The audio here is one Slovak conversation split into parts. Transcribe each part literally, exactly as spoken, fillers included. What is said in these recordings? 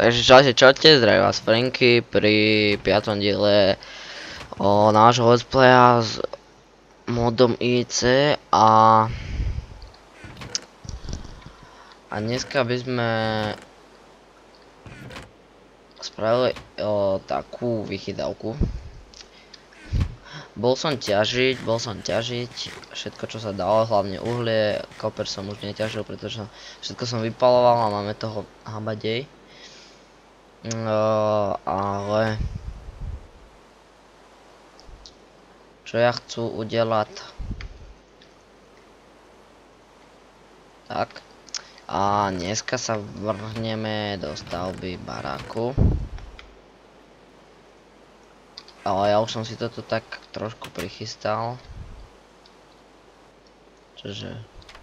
Takže čaute, čaute, zdravím vás Franky pri piatom diele o nášho let's playa s modom í cé a a dneska by sme spravili o, takú vychytávku. Bol som ťažiť, bol som ťažiť všetko čo sa dalo, hlavne uhlie, koper som už neťažil, pretože všetko som vypaloval a máme toho habadej. No, ale čo ja chcú udelať tak a dneska sa vrhneme do stavby baráku, ale ja už som si toto tak trošku prichystal, čože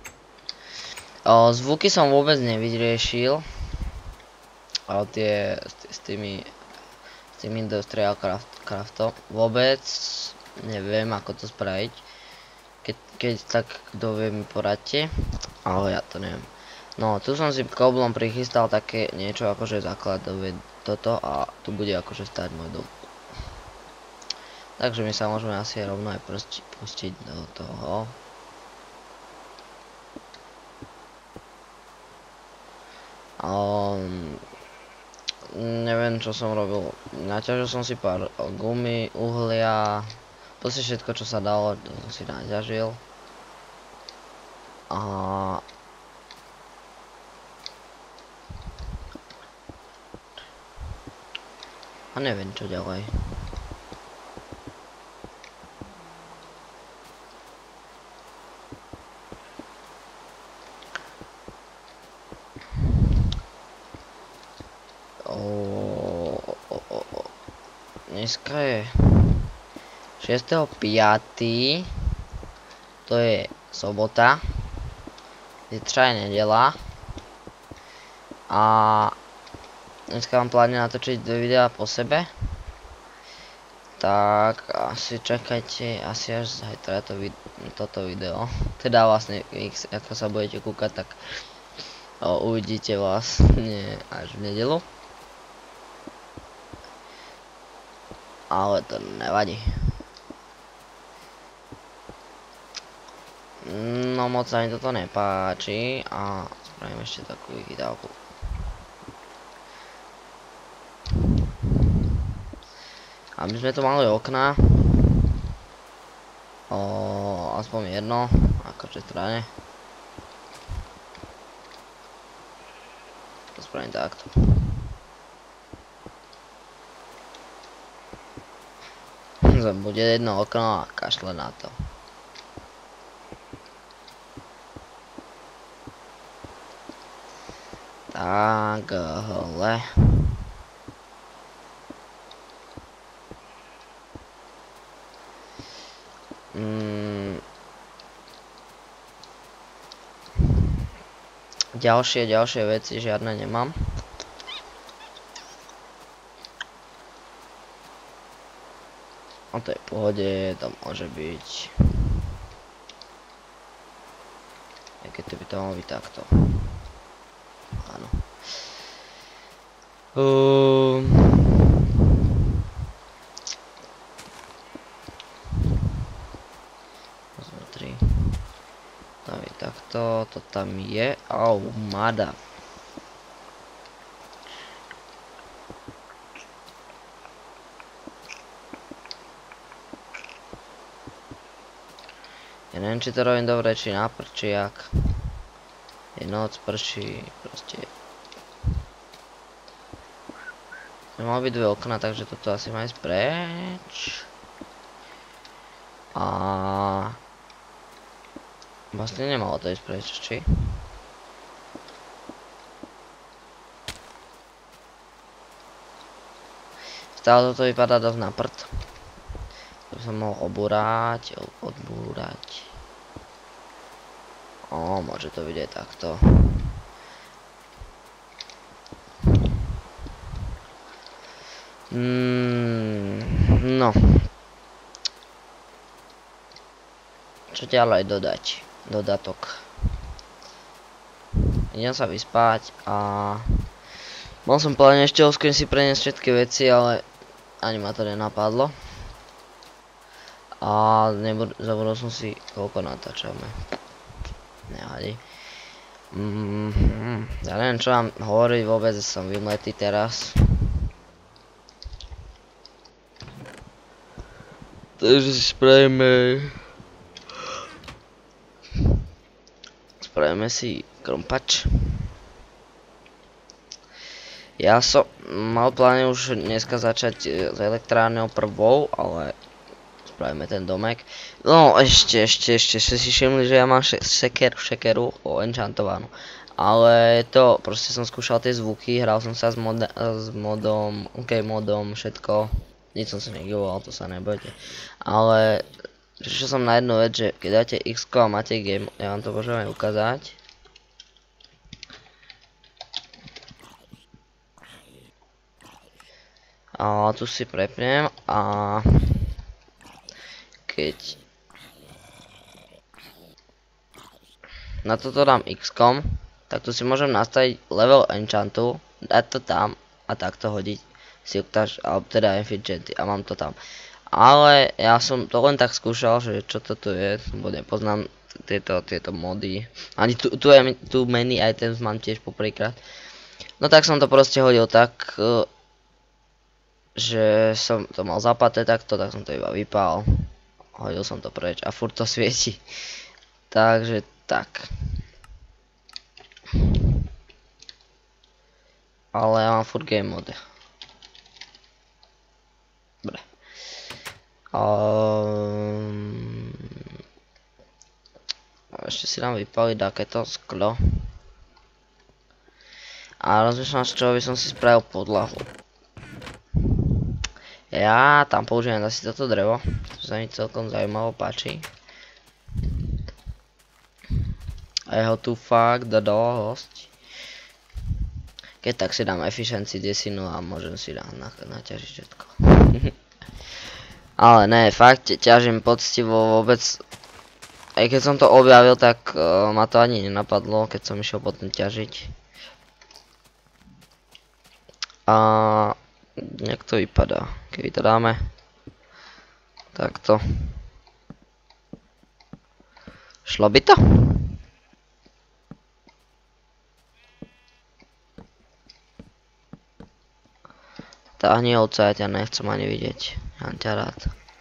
o, zvuky som vôbec nevyriešil. Ale tie s tými s tým industrial craft, craftom vôbec neviem ako to spraviť. Keď, keď tak kto vie mi poradte, ale ja to neviem. No tu som si koblom prichystal také niečo akože základové toto a tu bude akože stáť môj dom. Takže my sa môžeme asi rovno aj pustiť do toho. Um, neviem čo som robil, naťažil som si pár gumy, uhlia, proste všetko čo sa dalo, to som si naťažil. A a neviem čo ďalej. Dneska je šiesteho piateho to je sobota, zajtra je nedeľa a dneska mám pláne natočiť dve videá po sebe, tak asi čakajte asi až zajtra to vid toto video, teda vlastne ako sa budete kúkať, tak o, uvidíte vlastne až v nedeľu. Ale to nevadí. No moc sa mi toto nepáči a spravím ešte takú vychytávku. Aby sme tu mali okna. O, aspoň jedno, akože strane. To spravím takto. Bude jedno okno a kašle na to. Takhle. Mm. Ďalšie, ďalšie veci žiadne nemám. No to je v pohode, to môže byť. Aj keď to by to malo byť takto. Áno. Um. tri. Tam je takto, to tam je. Au, mada. Ja neviem, či to robím dobre, či na prči, jak je noc, prší, proste. Mal byť dve okna, takže toto asi má ísť preč. A vlastne nemalo to ísť preč, či? Stále toto vypadá dosť na prd. To by som mohol obúrať, odbúrať. O, môže to byť aj takto. Mm, no. Čo ďalej dodať? Dodatok. Idem sa vyspať a Mal som pláne ešte oskôr si preniesť všetky veci, ale ani ma to nenapadlo. A zabudol som si, koľko natáčame. Nevadí. Mm, mm, ja neviem čo vám hovoriť, vôbec som vymletý teraz. Takže si spravíme... Spravíme si krompač. Ja som mal pláne už dneska začať s elektrárnou prvou, ale spravíme ten domek. No ešte, ešte, ešte, ešte si všimli, že ja mám šekeru, šekeru o enchantovanú. Ale to, proste som skúšal tie zvuky, hral som sa s, mod s modom, ok modom, všetko. Nic som si negivoval, to sa nebojte. Ale prišiel som na jednu vec, že keď dáte X a máte game, ja vám to môžem aj ukázať. A tu si prepnem a keď na toto dám X kom, tak tu si môžem nastaviť level enchantu, dať to tam a takto hodiť silktaž, alebo teda efficiency a mám to tam. Ale ja som to len tak skúšal, že čo toto je, lebo nepoznám tieto, tieto mody. Ani tu, tu, je, tu many items mám tiež poprvýkrát. No tak som to proste hodil tak, že som to mal zapaté takto, tak som to iba vypál. Hodil som to preč a furt to svieti. Takže tak. Ale ja mám furt game mode. Dobre. Um, ešte si dám vypaliť takéto sklo. A rozmýšľam, z čoho by som si spravil podlahu. Ja tam použijem asi toto drevo, to sa mi celkom zaujímavo páči. A jeho tu fakt dodalo hosť. Keď tak si dám efficiency desinu a môžem si dám naťažiť všetko. Ale ne, fakt ťažím poctivo vôbec. Aj keď som to objavil, tak uh, ma to ani nenapadlo, keď som išiel potom ťažiť. A nejak to vypadá, keď to dáme takto. Šlo by to? Táhni ovca, ja ťa nechcem ani vidieť, ja ťa rád.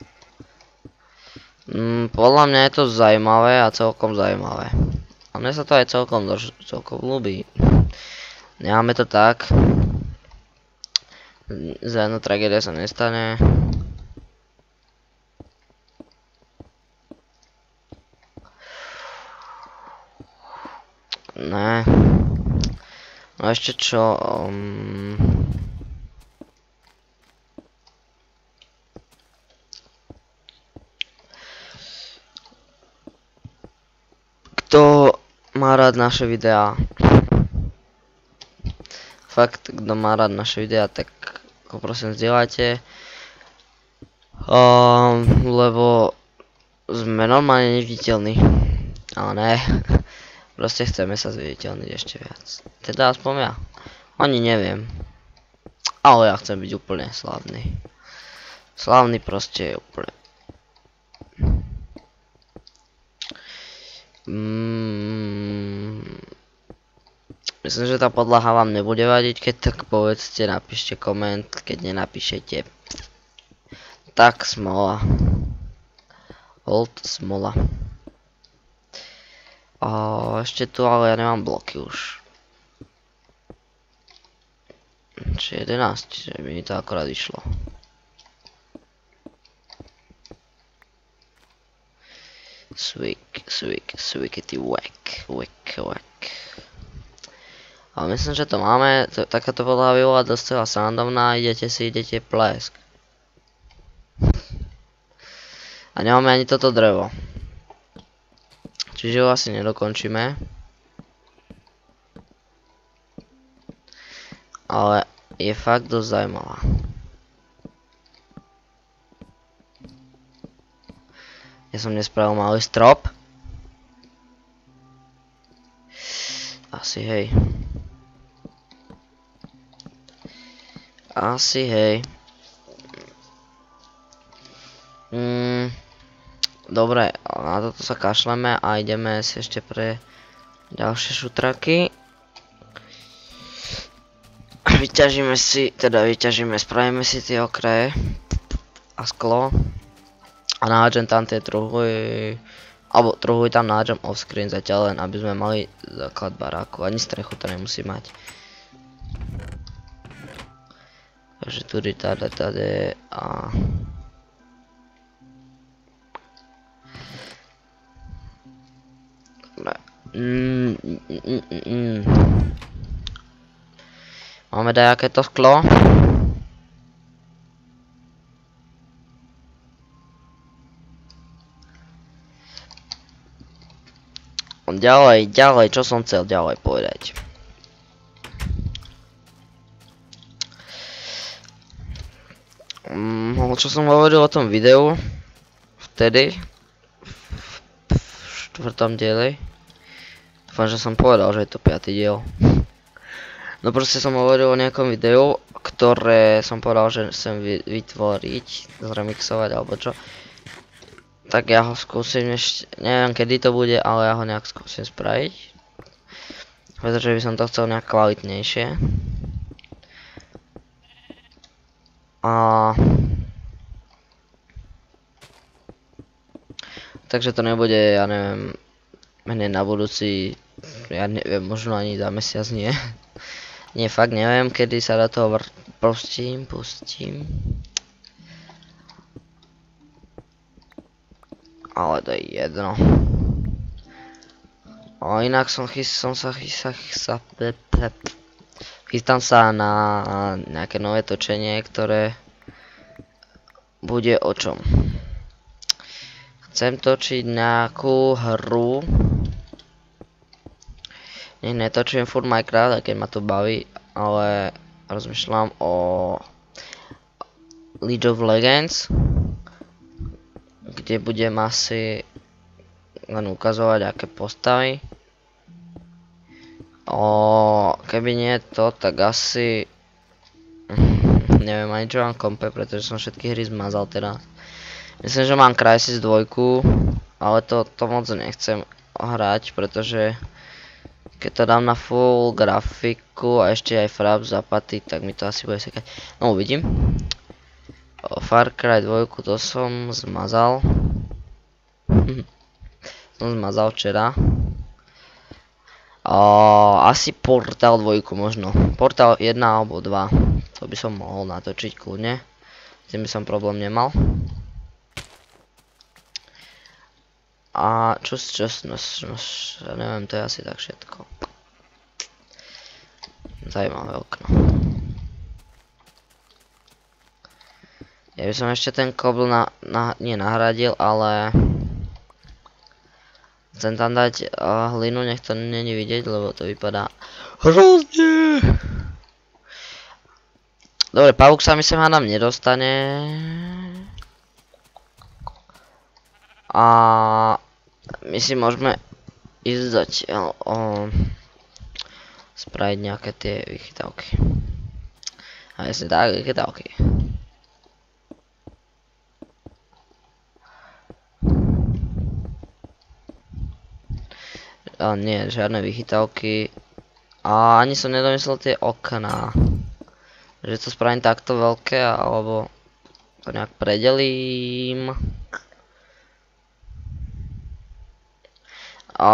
Mm, podľa mňa je to zaujímavé a celkom zaujímavé. A mne sa to aj celkom, celkom ľúbi. Nemáme to tak. Za jednu tragédia sa nestane. Ne. No ešte čo? Um... Kto má rád naše videá? Fakt, kto má rád naše videá, tak ho prosím zdieľajte. Um, lebo sme normálne neviditeľní. Ale ne. Proste chceme sa zviditeľniť ešte viac. Teda aspoň ja. Ani neviem. Ale ja chcem byť úplne slávny. Slávny proste je úplne. Mm. Myslím, že tá podlaha vám nebude vadiť, keď tak povedzte, napíšte koment, keď nenapíšete. Tak smola. Old smola. O, ešte tu, ale ja nemám bloky už. Či jedenásť, že mi to akorát išlo. Swik, swik, swikity whack, whack, whack. Ale myslím, že to máme, takáto podľa by bola dosť srandovná, idete si, idete plesk. A nemáme ani toto drevo. Čiže ho asi nedokončíme. Ale je fakt dosť zaujímavá. Ja som nespravil malý strop. Asi hej. Asi hej. Mm, dobre, na toto sa kašleme a ideme si ešte pre ďalšie šutraky. Vyťažíme si, teda vyťažíme, spravíme si tie okraje a sklo. A nahádžem tam tie truhy, alebo truhy tam nahádžem offscreen zatiaľ len, aby sme mali základ baráku. Ani strechu to nemusí mať. Takže tudy, tady, tady a... Mm, mm, mm, mm. Máme dajaké to sklo. Ďalej, ďalej, čo som chcel ďalej povedať. Mm, čo som hovoril o tom videu vtedy v štvrtom dieli. Dúfam, že som povedal, že je to piaty diel. No proste som hovoril o nejakom videu, ktoré som povedal, že chcem vytvoriť, zremixovať alebo čo. Tak ja ho skúsim ešte, neviem kedy to bude, ale ja ho nejak skúsim spraviť. Pretože by som to chcel nejak kvalitnejšie. A... Takže to nebude, ja neviem, hneď na budúci, ja neviem, možno ani za mesiac nie. Nie, fakt neviem, kedy sa do toho pustím, pustím. Ale to je jedno. Ale inak som chys, som sa chystal, chystám sa na nejaké nové točenie, ktoré bude o čom. Chcem točiť nejakú hru. Nech netočím furt Minecraft, keď ma to baví, ale rozmýšľam o League of Legends, kde budem asi len ukazovať aké postavy. O, keby nie to, tak asi neviem ani čo mám kompe, pretože som všetky hry zmazal teraz. Myslím, že mám Crysis dva, ale to, to moc nechcem hrať, pretože keď to dám na full grafiku a ešte aj frap zapaty, tak mi to asi bude sekať. No uvidím. Far Cry dva to som zmazal. Som zmazal včera. O, asi Portal dva možno. Portal jeden alebo dva. To by som mohol natočiť kľudne. S tým by som problém nemal. A čo, čo, no, no, ja neviem, to je asi tak všetko. Zajímavé okno. Ja by som ešte ten kobl na, na, nie nahradil, ale chcem tam dať uh, hlinu, nech to není vidieť, lebo to vypadá hrozne. Dobre, pavúk sa mi sem hádam nedostane. A my si môžeme ísť zatiaľ o, spraviť nejaké tie vychytávky. A jasne tak, vychytávky. A nie, žiadne vychytávky. A ani som nedomyslel tie okná. Že to spravím takto veľké, alebo to nejak predelím. A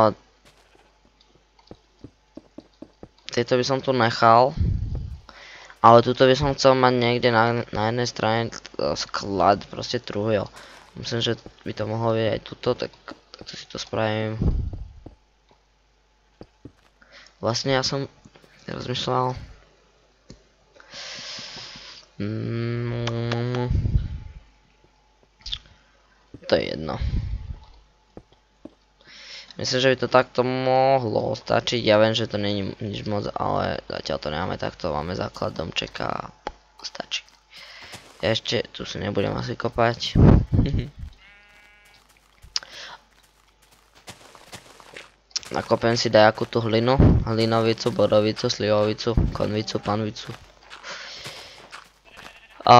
tieto by som tu nechal. Ale tuto by som chcel mať niekde na, na jednej strane sklad, proste truhel. Myslím, že by to mohlo byť aj tuto, tak, tak to si to spravím. Vlastne ja som rozmýšľal. Mm, to je jedno. Myslím, že by to takto mohlo stačiť. Ja viem, že to není nič moc, ale zatiaľ to nemáme takto. Máme základ domčeka a stačí. Ja ešte tu si nebudem asi kopať. Nakopem si dajakú tú hlinu. Hlinovicu, borovicu, slivovicu, konvicu, panvicu. A...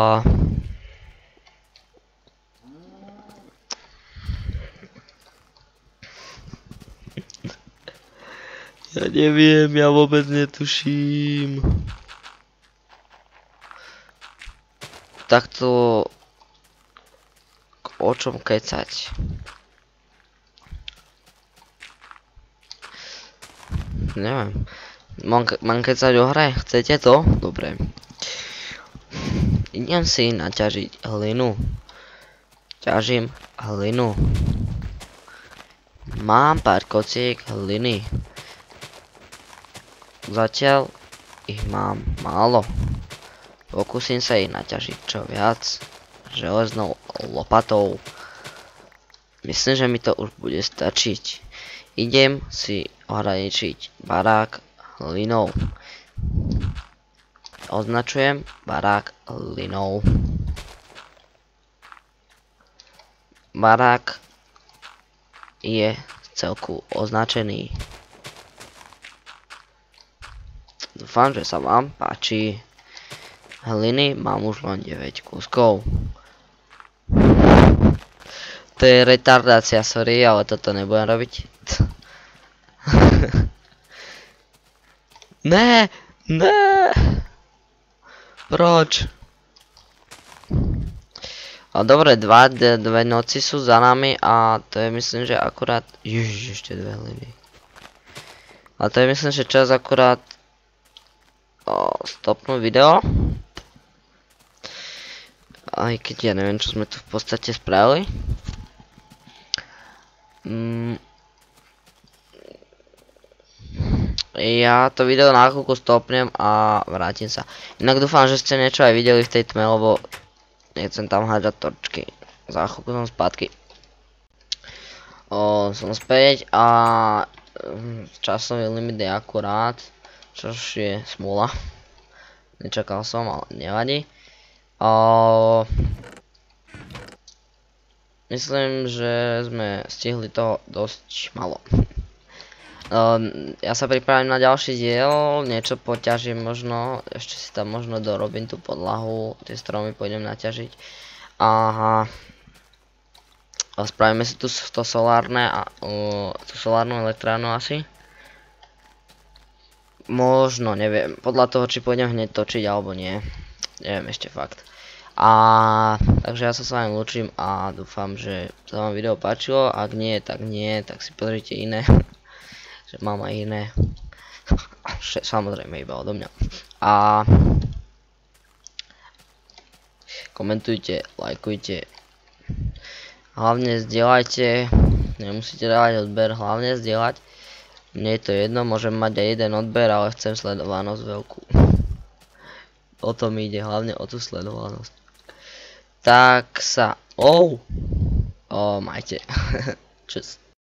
Ja neviem, ja vôbec netuším. Takto... O čom kecať? Neviem. Mám, mám kecať o hre? Chcete to? Dobre. Idem si naťažiť hlinu. Ťažím hlinu. Mám pár kociek hliny. Zatiaľ ich mám málo. Pokúsim sa ich naťažiť čo viac železnou lopatou. Myslím, že mi to už bude stačiť. Idem si ohraničiť barák hlinou. Označujem barák hlinou. Barák je celku označený. Dúfam, že sa vám páči. Hliny mám už len deväť kúskov. To je retardácia, sorry, ale toto nebudem robiť. Ne, ne. Proč? A dobre, dva, dve noci sú za nami a to je myslím, že akurát... Ježiš, ešte dve hliny. A to je myslím, že čas akurát stopnúť video. Aj keď ja neviem, čo sme tu v podstate spravili. Mm. Ja to video na chvíľku stopnem a vrátim sa. Inak dúfam, že ste niečo aj videli v tej tme, lebo nechcem tam hádzať torčky. Za chvíľku som spátky. O, som späť a časový limit je akurát. Čož je smula. Nečakal som, ale nevadí. O... Myslím, že sme stihli toho dosť malo. O, ja sa pripravím na ďalší diel, niečo poťažím možno, ešte si tam možno dorobím tú podlahu, tie stromy pôjdem naťažiť. Aha. A spravíme si tu to solárne a o, tú solárnu elektrárnu asi. Možno, neviem, podľa toho, či pôjdem hneď točiť alebo nie. Neviem ešte fakt. A takže ja sa s vami lúčim a dúfam, že sa vám video páčilo. Ak nie, tak nie, tak si pozrite iné. Že mám aj iné. Samozrejme iba odo mňa. A komentujte, lajkujte. Hlavne zdieľajte. Nemusíte dávať odber, hlavne zdieľať. Mne je to jedno, môžem mať aj jeden odber, ale chcem sledovanosť veľkú. O to mi ide, hlavne o tú sledovanosť. Tak sa... Oh! Oh, majte. Čus.